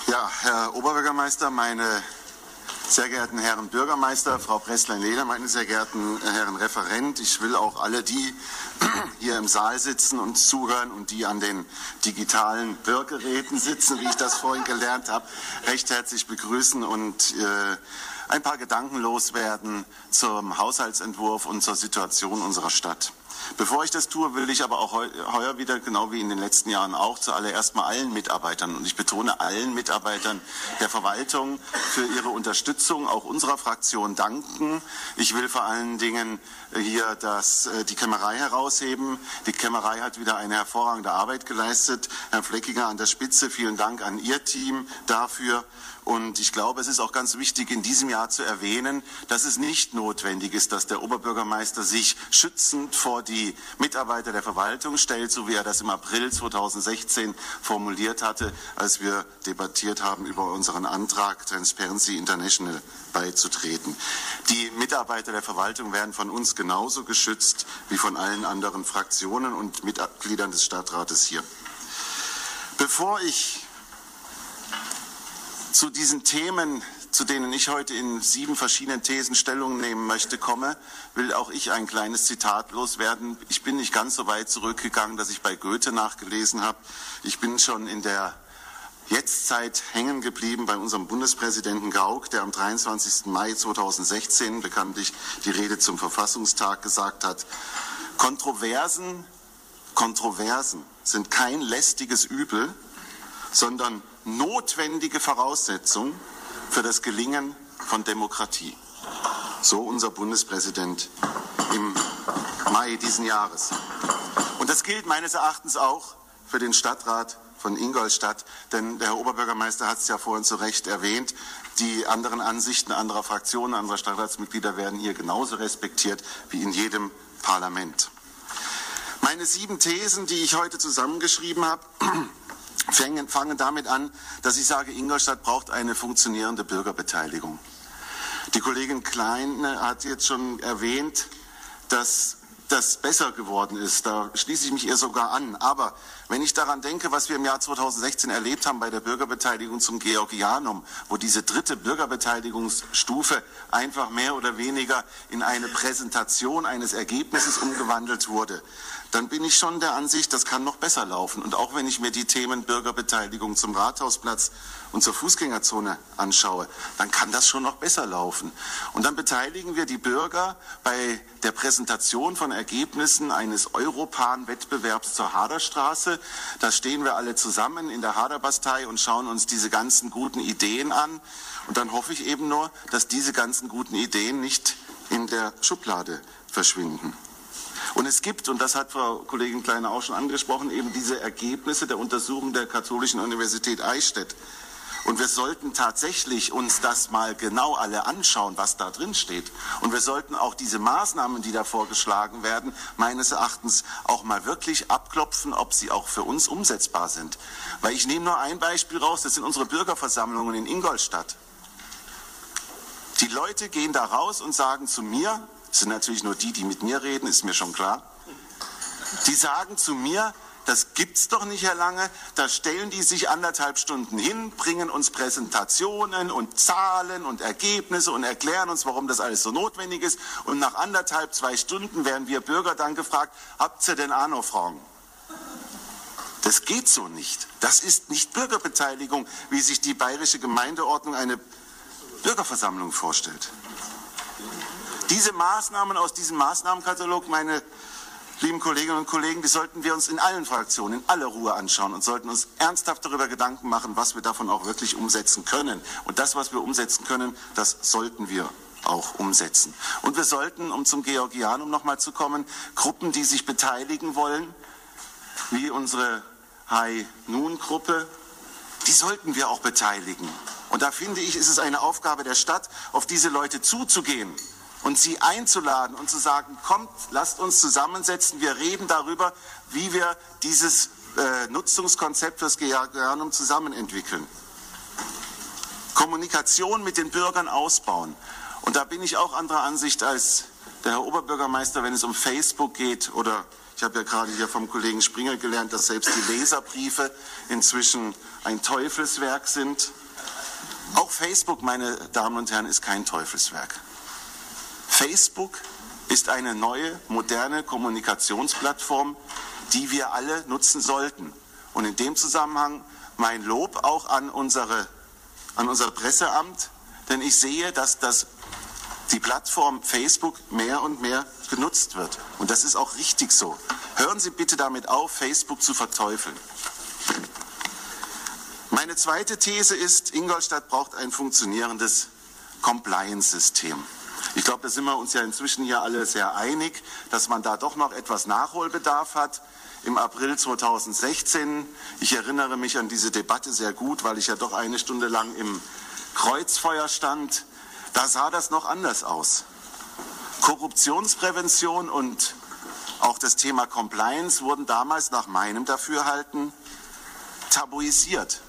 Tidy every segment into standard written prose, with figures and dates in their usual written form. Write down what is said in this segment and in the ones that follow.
Ja, Herr Oberbürgermeister, meine sehr geehrten Herren Bürgermeister, Frau Presslein-Lehner, meine sehr geehrten Herren Referent, ich will auch alle die hier im Saal sitzen und zuhören und die an den digitalen Hörgeräten sitzen, wie ich das vorhin gelernt habe, recht herzlich begrüßen und ein paar Gedanken loswerden zum Haushaltsentwurf und zur Situation unserer Stadt. Bevor ich das tue, will ich aber auch heuer wieder, genau wie in den letzten Jahren auch, zuallererst mal allen Mitarbeitern, und ich betone allen Mitarbeitern der Verwaltung für ihre Unterstützung, auch unserer Fraktion, danken. Ich will vor allen Dingen hier die Kämmerei herausheben. Die Kämmerei hat wieder eine hervorragende Arbeit geleistet. Herr Fleckiger an der Spitze, vielen Dank an Ihr Team dafür. Und ich glaube, es ist auch ganz wichtig, in diesem Jahr zu erwähnen, dass es nicht notwendig ist, dass der Oberbürgermeister sich schützend vor die Mitarbeiter der Verwaltung stellt, so wie er das im April 2016 formuliert hatte, als wir debattiert haben über unseren Antrag, Transparency International beizutreten. Die Mitarbeiter der Verwaltung werden von uns genauso geschützt wie von allen anderen Fraktionen und Mitgliedern des Stadtrates hier. Bevor ich zu diesen Themen, zu denen ich heute in 7 verschiedenen Thesen Stellung nehmen möchte, komme, will auch ich ein kleines Zitat loswerden. Ich bin nicht ganz so weit zurückgegangen, dass ich bei Goethe nachgelesen habe. Ich bin schon in der Jetztzeit hängen geblieben bei unserem Bundespräsidenten Gauck, der am 23. Mai 2016 bekanntlich die Rede zum Verfassungstag gesagt hat: Kontroversen sind kein lästiges Übel, sondern notwendige Voraussetzung für das Gelingen von Demokratie. So unser Bundespräsident im Mai diesen Jahres. Und das gilt meines Erachtens auch für den Stadtrat von Ingolstadt, denn der Herr Oberbürgermeister hat es ja vorhin zu Recht erwähnt, die anderen Ansichten anderer Fraktionen, anderer Stadtratsmitglieder werden hier genauso respektiert wie in jedem Parlament. Meine 7 Thesen, die ich heute zusammengeschrieben habe, fangen damit an, dass ich sage, Ingolstadt braucht eine funktionierende Bürgerbeteiligung. Die Kollegin Klein hat jetzt schon erwähnt, dass das besser geworden ist. Da schließe ich mich ihr sogar an. Aber wenn ich daran denke, was wir im Jahr 2016 erlebt haben bei der Bürgerbeteiligung zum Georgianum, wo diese 3. Bürgerbeteiligungsstufe einfach mehr oder weniger in eine Präsentation eines Ergebnisses umgewandelt wurde, dann bin ich schon der Ansicht, das kann noch besser laufen. Und auch wenn ich mir die Themen Bürgerbeteiligung zum Rathausplatz und zur Fußgängerzone anschaue, dann kann das schon noch besser laufen. Und dann beteiligen wir die Bürger bei der Präsentation von Ergebnissen eines Europan-Wettbewerbs zur Haderstraße. Da stehen wir alle zusammen in der Haderbastei und schauen uns diese ganzen guten Ideen an. Und dann hoffe ich eben nur, dass diese ganzen guten Ideen nicht in der Schublade verschwinden. Und es gibt, und das hat Frau Kollegin Kleine auch schon angesprochen, eben diese Ergebnisse der Untersuchung der Katholischen Universität Eichstätt. Und wir sollten tatsächlich uns das mal genau alle anschauen, was da drin steht. Und wir sollten auch diese Maßnahmen, die da vorgeschlagen werden, meines Erachtens auch mal wirklich abklopfen, ob sie auch für uns umsetzbar sind. Weil ich nehme nur ein Beispiel raus, das sind unsere Bürgerversammlungen in Ingolstadt. Die Leute gehen da raus und sagen zu mir, das sind natürlich nur die mit mir reden, ist mir schon klar. Die sagen zu mir, das gibt's doch nicht, Herr Lange, da stellen die sich 1,5 Stunden hin, bringen uns Präsentationen und Zahlen und Ergebnisse und erklären uns, warum das alles so notwendig ist. Und nach 1,5, 2 Stunden werden wir Bürger dann gefragt, habt ihr denn auch noch Fragen? Das geht so nicht. Das ist nicht Bürgerbeteiligung, wie sich die bayerische Gemeindeordnung eine Bürgerversammlung vorstellt. Diese Maßnahmen aus diesem Maßnahmenkatalog, meine lieben Kolleginnen und Kollegen, die sollten wir uns in allen Fraktionen, in aller Ruhe anschauen und sollten uns ernsthaft darüber Gedanken machen, was wir davon auch wirklich umsetzen können. Und das, was wir umsetzen können, das sollten wir auch umsetzen. Und wir sollten, um zum Georgianum nochmal zu kommen, Gruppen, die sich beteiligen wollen, wie unsere High Noon Gruppe, die sollten wir auch beteiligen. Und da finde ich, ist es eine Aufgabe der Stadt, auf diese Leute zuzugehen und sie einzuladen und zu sagen, kommt, lasst uns zusammensetzen, wir reden darüber, wie wir dieses Nutzungskonzept fürs Georgianum zusammen entwickeln. Kommunikation mit den Bürgern ausbauen. Und da bin ich auch anderer Ansicht als der Herr Oberbürgermeister, wenn es um Facebook geht oder Ich habe ja gerade hier vom Kollegen Springer gelernt, dass selbst die Leserbriefe inzwischen ein Teufelswerk sind. Auch Facebook, meine Damen und Herren, ist kein Teufelswerk. Facebook ist eine neue, moderne Kommunikationsplattform, die wir alle nutzen sollten. Und in dem Zusammenhang mein Lob auch an unser Presseamt, denn ich sehe, dass die Plattform Facebook mehr und mehr genutzt wird. Und das ist auch richtig so. Hören Sie bitte damit auf, Facebook zu verteufeln. Meine zweite These ist, Ingolstadt braucht ein funktionierendes Compliance-System. Ich glaube, da sind wir uns ja inzwischen hier alle sehr einig, dass man da doch noch etwas Nachholbedarf hat. Im April 2016, ich erinnere mich an diese Debatte sehr gut, weil ich ja doch eine Stunde lang im Kreuzfeuer stand, da sah das noch anders aus. Korruptionsprävention und auch das Thema Compliance wurden damals nach meinem Dafürhalten tabuisiert.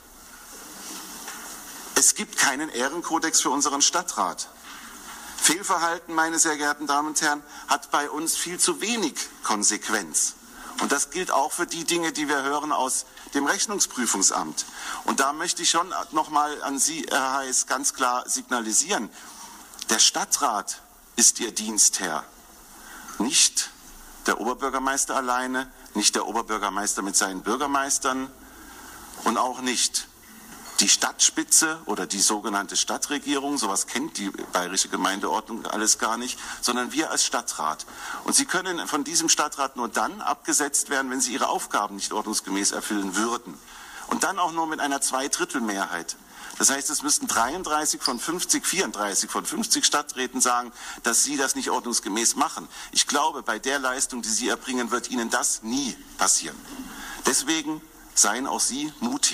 Es gibt keinen Ehrenkodex für unseren Stadtrat. Fehlverhalten, meine sehr geehrten Damen und Herren, hat bei uns viel zu wenig Konsequenz. Und das gilt auch für die Dinge, die wir hören aus dem Rechnungsprüfungsamt. Und da möchte ich schon nochmal an Sie, Herr Heiß, ganz klar signalisieren. Der Stadtrat ist Ihr Dienstherr, nicht der Oberbürgermeister alleine, nicht der Oberbürgermeister mit seinen Bürgermeistern und auch nicht die Stadtspitze oder die sogenannte Stadtregierung, sowas kennt die bayerische Gemeindeordnung alles gar nicht, sondern wir als Stadtrat. Und Sie können von diesem Stadtrat nur dann abgesetzt werden, wenn Sie Ihre Aufgaben nicht ordnungsgemäß erfüllen würden. Und dann auch nur mit einer Zweidrittelmehrheit. Das heißt, es müssten 34 von 50 Stadträten sagen, dass sie das nicht ordnungsgemäß machen. Ich glaube, bei der Leistung, die Sie erbringen, wird Ihnen das nie passieren. Deswegen seien auch Sie mutig.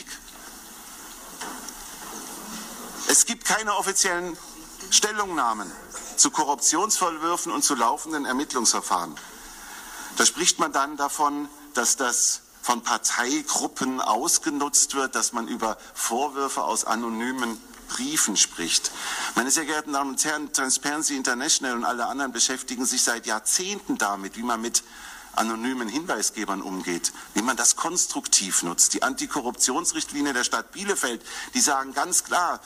Es gibt keine offiziellen Stellungnahmen zu Korruptionsvorwürfen und zu laufenden Ermittlungsverfahren. Da spricht man dann davon, dass das von Parteigruppen ausgenutzt wird, dass man über Vorwürfe aus anonymen Briefen spricht. Meine sehr geehrten Damen und Herren, Transparency International und alle anderen beschäftigen sich seit Jahrzehnten damit, wie man mit anonymen Hinweisgebern umgeht, wie man das konstruktiv nutzt. Die Antikorruptionsrichtlinie der Stadt Bielefeld, die sagen ganz klar,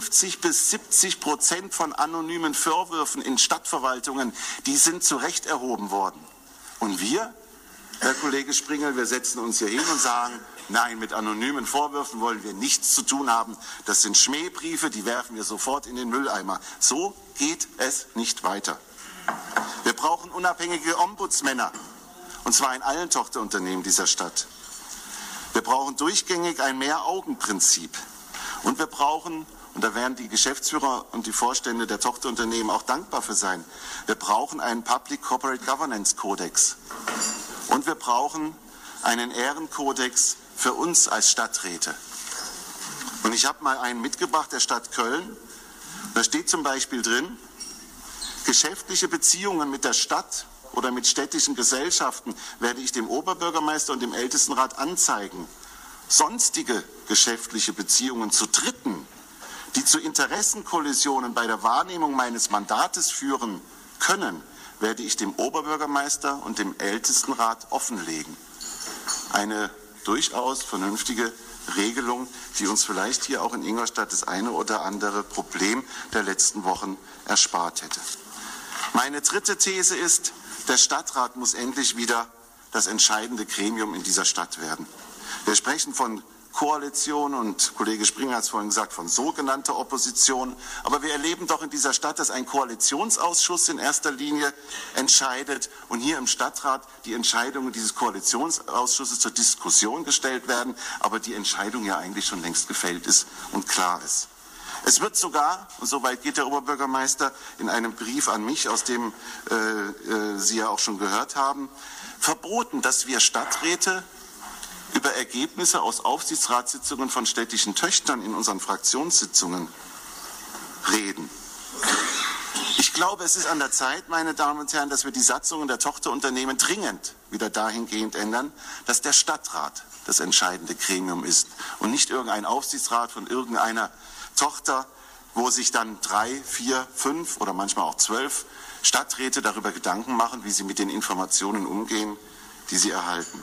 50-70% von anonymen Vorwürfen in Stadtverwaltungen, die sind zu Recht erhoben worden. Und wir, Herr Kollege Springel, wir setzen uns hier hin und sagen, nein, mit anonymen Vorwürfen wollen wir nichts zu tun haben. Das sind Schmähbriefe, die werfen wir sofort in den Mülleimer. So geht es nicht weiter. Wir brauchen unabhängige Ombudsmänner. Und zwar in allen Tochterunternehmen dieser Stadt. Wir brauchen durchgängig ein Mehr-Augen-Prinzip. Und wir brauchen, und da werden die Geschäftsführer und die Vorstände der Tochterunternehmen auch dankbar für sein, wir brauchen einen Public Corporate Governance Kodex. Und wir brauchen einen Ehrenkodex für uns als Stadträte. Und ich habe mal einen mitgebracht der Stadt Köln. Da steht zum Beispiel drin, geschäftliche Beziehungen mit der Stadt oder mit städtischen Gesellschaften werde ich dem Oberbürgermeister und dem Ältestenrat anzeigen. Sonstige geschäftliche Beziehungen zu Dritten, die zu Interessenkollisionen bei der Wahrnehmung meines Mandates führen können, werde ich dem Oberbürgermeister und dem Ältestenrat offenlegen. Eine durchaus vernünftige Regelung, die uns vielleicht hier auch in Ingolstadt das eine oder andere Problem der letzten Wochen erspart hätte. Meine dritte These ist, der Stadtrat muss endlich wieder das entscheidende Gremium in dieser Stadt werden. Wir sprechen von Koalition und Kollege Springer hat es vorhin gesagt, von sogenannter Opposition. Aber wir erleben doch in dieser Stadt, dass ein Koalitionsausschuss in erster Linie entscheidet und hier im Stadtrat die Entscheidungen dieses Koalitionsausschusses zur Diskussion gestellt werden, aber die Entscheidung ja eigentlich schon längst gefällt ist und klar ist. Es wird sogar, und soweit geht der Oberbürgermeister, in einem Brief an mich, aus dem Sie ja auch schon gehört haben, verboten, dass wir Stadträte über Ergebnisse aus Aufsichtsratssitzungen von städtischen Töchtern in unseren Fraktionssitzungen reden. Ich glaube, es ist an der Zeit, meine Damen und Herren, dass wir die Satzungen der Tochterunternehmen dringend wieder dahingehend ändern, dass der Stadtrat das entscheidende Gremium ist und nicht irgendein Aufsichtsrat von irgendeiner Tochter, wo sich dann 3, 4, 5 oder manchmal auch 12 Stadträte darüber Gedanken machen, wie sie mit den Informationen umgehen, die sie erhalten.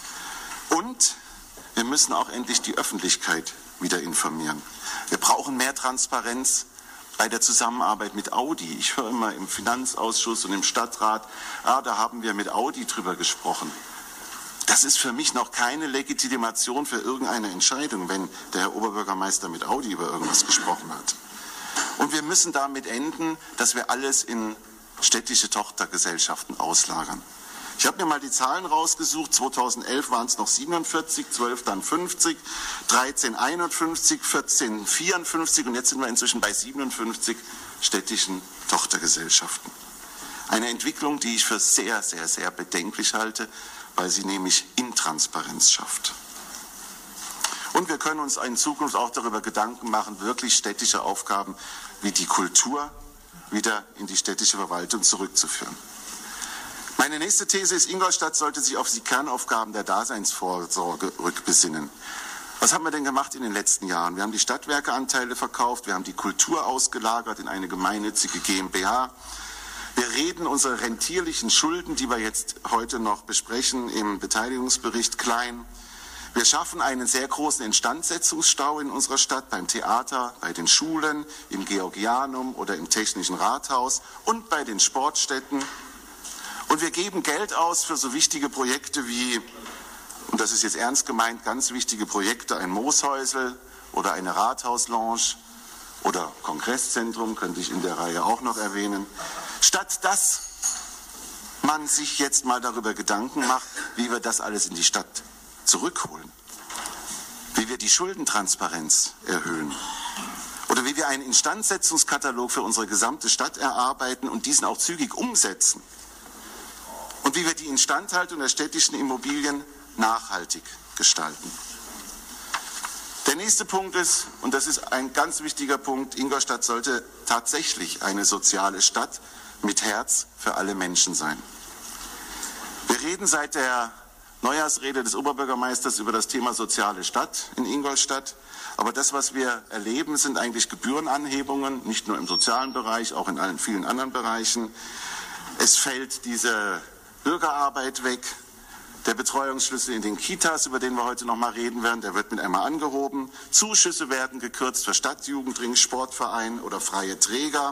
Und wir müssen auch endlich die Öffentlichkeit wieder informieren. Wir brauchen mehr Transparenz bei der Zusammenarbeit mit Audi. Ich höre immer im Finanzausschuss und im Stadtrat, da haben wir mit Audi drüber gesprochen. Das ist für mich noch keine Legitimation für irgendeine Entscheidung, wenn der Herr Oberbürgermeister mit Audi über irgendwas gesprochen hat. Und wir müssen damit enden, dass wir alles in städtische Tochtergesellschaften auslagern. Ich habe mir mal die Zahlen rausgesucht. 2011 waren es noch 47, 12 dann 50, 13 51, 14 54 und jetzt sind wir inzwischen bei 57 städtischen Tochtergesellschaften. Eine Entwicklung, die ich für sehr, sehr, sehr bedenklich halte, weil sie nämlich Intransparenz schafft. Und wir können uns in Zukunft auch darüber Gedanken machen, wirklich städtische Aufgaben wie die Kultur wieder in die städtische Verwaltung zurückzuführen. Meine nächste These ist, Ingolstadt sollte sich auf die Kernaufgaben der Daseinsvorsorge rückbesinnen. Was haben wir denn gemacht in den letzten Jahren? Wir haben die Stadtwerkeanteile verkauft, wir haben die Kultur ausgelagert in eine gemeinnützige GmbH. Wir reden unsere rentierlichen Schulden, die wir jetzt heute noch besprechen, im Beteiligungsbericht klein. Wir schaffen einen sehr großen Instandsetzungsstau in unserer Stadt, beim Theater, bei den Schulen, im Georgianum oder im Technischen Rathaus und bei den Sportstätten. Und wir geben Geld aus für so wichtige Projekte wie, und das ist jetzt ernst gemeint, ganz wichtige Projekte, ein Mooshäusel oder eine Rathauslounge oder Kongresszentrum, könnte ich in der Reihe auch noch erwähnen. Statt dass man sich jetzt mal darüber Gedanken macht, wie wir das alles in die Stadt zurückholen, wie wir die Schuldentransparenz erhöhen oder wie wir einen Instandsetzungskatalog für unsere gesamte Stadt erarbeiten und diesen auch zügig umsetzen und wie wir die Instandhaltung der städtischen Immobilien nachhaltig gestalten. Der nächste Punkt ist, und das ist ein ganz wichtiger Punkt, Ingolstadt sollte tatsächlich eine soziale Stadt mit Herz für alle Menschen sein. Wir reden seit der Neujahrsrede des Oberbürgermeisters über das Thema soziale Stadt in Ingolstadt. Aber das, was wir erleben, sind eigentlich Gebührenanhebungen, nicht nur im sozialen Bereich, auch in vielen anderen Bereichen. Es fällt diese Bürgerarbeit weg. Der Betreuungsschlüssel in den Kitas, über den wir heute noch mal reden werden, der wird mit einmal angehoben. Zuschüsse werden gekürzt für Stadtjugendring, Sportverein oder freie Träger.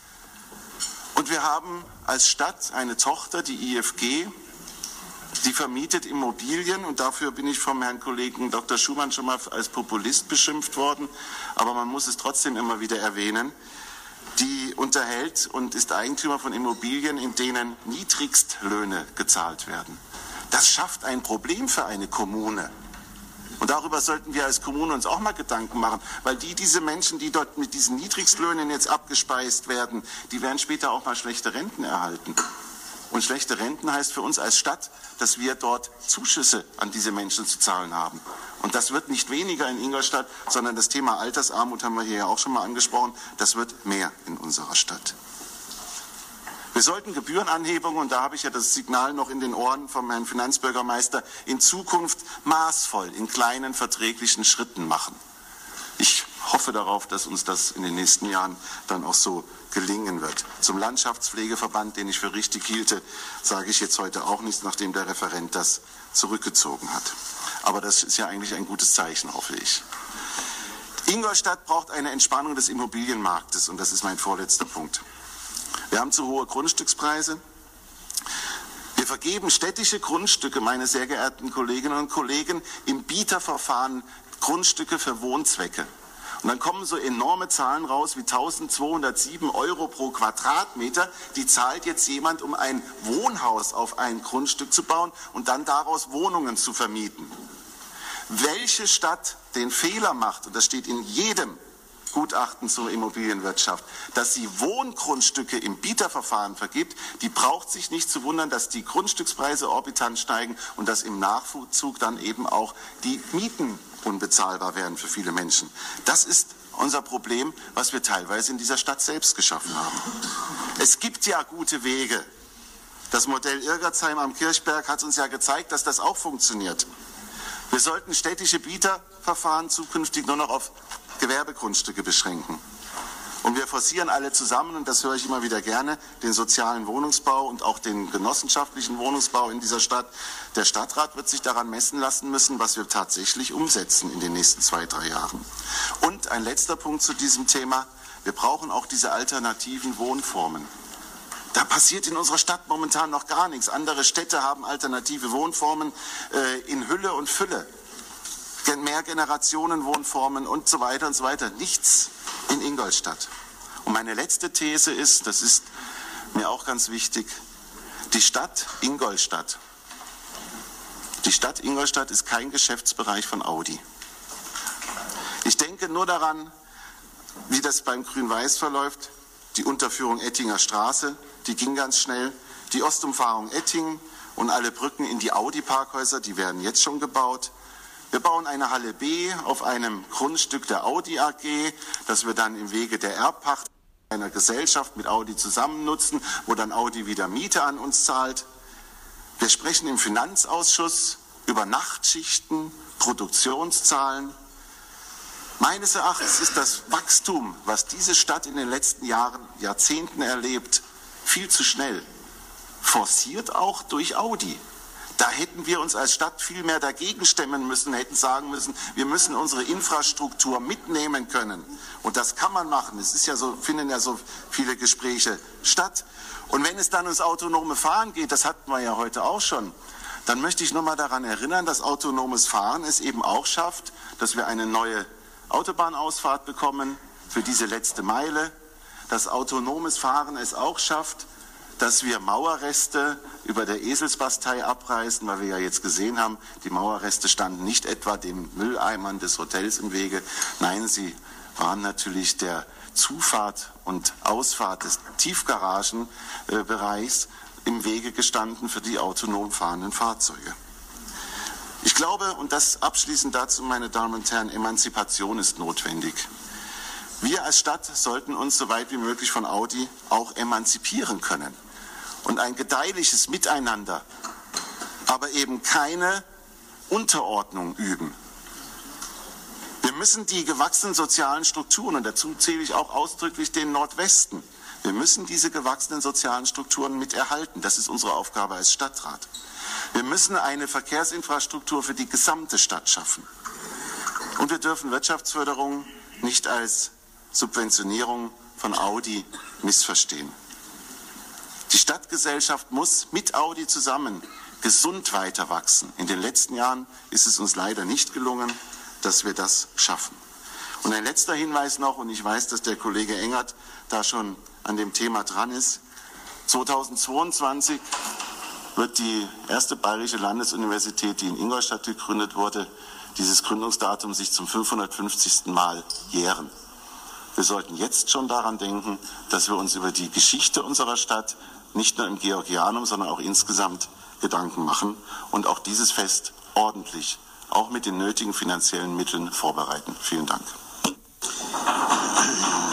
Und wir haben als Stadt eine Tochter, die IFG, die vermietet Immobilien und dafür bin ich vom Herrn Kollegen Dr. Schumann schon mal als Populist beschimpft worden, aber man muss es trotzdem immer wieder erwähnen. Die unterhält und ist Eigentümer von Immobilien, in denen Niedrigstlöhne gezahlt werden. Das schafft ein Problem für eine Kommune. Und darüber sollten wir als Kommune uns auch mal Gedanken machen, weil diese Menschen, die dort mit diesen Niedrigstlöhnen jetzt abgespeist werden, die werden später auch mal schlechte Renten erhalten. Und schlechte Renten heißt für uns als Stadt, dass wir dort Zuschüsse an diese Menschen zu zahlen haben. Und das wird nicht weniger in Ingolstadt, sondern das Thema Altersarmut haben wir hier ja auch schon mal angesprochen, das wird mehr in unserer Stadt. Wir sollten Gebührenanhebungen, und da habe ich ja das Signal noch in den Ohren vom Herrn Finanzbürgermeister, in Zukunft maßvoll, in kleinen verträglichen Schritten machen. Ich hoffe darauf, dass uns das in den nächsten Jahren dann auch so gelingen wird. Zum Landschaftspflegeverband, den ich für richtig hielte, sage ich jetzt heute auch nichts, nachdem der Referent das zurückgezogen hat. Aber das ist ja eigentlich ein gutes Zeichen, hoffe ich. Ingolstadt braucht eine Entspannung des Immobilienmarktes, und das ist mein vorletzter Punkt. Wir haben zu hohe Grundstückspreise. Wir vergeben städtische Grundstücke, meine sehr geehrten Kolleginnen und Kollegen, im Bieterverfahren Grundstücke für Wohnzwecke. Und dann kommen so enorme Zahlen raus wie 1.207 € pro Quadratmeter. Die zahlt jetzt jemand, um ein Wohnhaus auf ein Grundstück zu bauen und dann daraus Wohnungen zu vermieten. Welche Stadt den Fehler macht, und das steht in jedem Gutachten zur Immobilienwirtschaft, dass sie Wohngrundstücke im Bieterverfahren vergibt, die braucht sich nicht zu wundern, dass die Grundstückspreise orbitant steigen und dass im Nachzug dann eben auch die Mieten unbezahlbar werden für viele Menschen. Das ist unser Problem, was wir teilweise in dieser Stadt selbst geschaffen haben. Es gibt ja gute Wege. Das Modell Irgersheim am Kirchberg hat uns ja gezeigt, dass das auch funktioniert. Wir sollten städtische Bieterverfahren zukünftig nur noch auf Gewerbegrundstücke beschränken. Und wir forcieren alle zusammen, und das höre ich immer wieder gerne, den sozialen Wohnungsbau und auch den genossenschaftlichen Wohnungsbau in dieser Stadt. Der Stadtrat wird sich daran messen lassen müssen, was wir tatsächlich umsetzen in den nächsten 2-3 Jahren. Und ein letzter Punkt zu diesem Thema. Wir brauchen auch diese alternativen Wohnformen. Da passiert in unserer Stadt momentan noch gar nichts. Andere Städte haben alternative Wohnformen in Hülle und Fülle. Mehrgenerationenwohnformen und so weiter und so weiter. Nichts in Ingolstadt. Und meine letzte These ist, das ist mir auch ganz wichtig, die Stadt Ingolstadt ist kein Geschäftsbereich von Audi. Ich denke nur daran, wie das beim Grün-Weiß verläuft, die Unterführung Ettinger Straße, die ging ganz schnell, die Ostumfahrung Ettingen und alle Brücken in die Audi-Parkhäuser, die werden jetzt schon gebaut. Wir bauen eine Halle B auf einem Grundstück der Audi AG, das wir dann im Wege der Erbpacht einer Gesellschaft mit Audi zusammen nutzen, wo dann Audi wieder Miete an uns zahlt. Wir sprechen im Finanzausschuss über Nachtschichten, Produktionszahlen. Meines Erachtens ist das Wachstum, was diese Stadt in den letzten Jahrzehnten erlebt, viel zu schnell. Forciert auch durch Audi. Da hätten wir uns als Stadt viel mehr dagegen stemmen müssen, hätten sagen müssen, wir müssen unsere Infrastruktur mitnehmen können. Und das kann man machen. Es ist ja so, finden ja so viele Gespräche statt. Und wenn es dann ums autonome Fahren geht, das hatten wir ja heute auch schon, dann möchte ich nochmal daran erinnern, dass autonomes Fahren es eben auch schafft, dass wir eine neue Autobahnausfahrt bekommen für diese letzte Meile, dass autonomes Fahren es auch schafft, dass wir Mauerreste über der Eselsbastei abreißen, weil wir ja jetzt gesehen haben, die Mauerreste standen nicht etwa den Mülleimern des Hotels im Wege, nein, sie waren natürlich der Zufahrt und Ausfahrt des Tiefgaragenbereichs im Wege gestanden für die autonom fahrenden Fahrzeuge. Ich glaube, und das abschließend dazu, meine Damen und Herren, Emanzipation ist notwendig. Wir als Stadt sollten uns so weit wie möglich von Audi auch emanzipieren können und ein gedeihliches Miteinander, aber eben keine Unterordnung üben. Wir müssen die gewachsenen sozialen Strukturen, und dazu zähle ich auch ausdrücklich den Nordwesten, wir müssen diese gewachsenen sozialen Strukturen miterhalten. Das ist unsere Aufgabe als Stadtrat. Wir müssen eine Verkehrsinfrastruktur für die gesamte Stadt schaffen. Und wir dürfen Wirtschaftsförderung nicht als Subventionierung von Audi missverstehen. Die Stadtgesellschaft muss mit Audi zusammen gesund weiter wachsen. In den letzten Jahren ist es uns leider nicht gelungen, dass wir das schaffen. Und ein letzter Hinweis noch, und ich weiß, dass der Kollege Engert da schon an dem Thema dran ist. 2022 wird die erste Bayerische Landesuniversität, die in Ingolstadt gegründet wurde, dieses Gründungsdatum sich zum 550. Mal jähren. Wir sollten jetzt schon daran denken, dass wir uns über die Geschichte unserer Stadt nicht nur im Georgianum, sondern auch insgesamt Gedanken machen und auch dieses Fest ordentlich, auch mit den nötigen finanziellen Mitteln vorbereiten. Vielen Dank.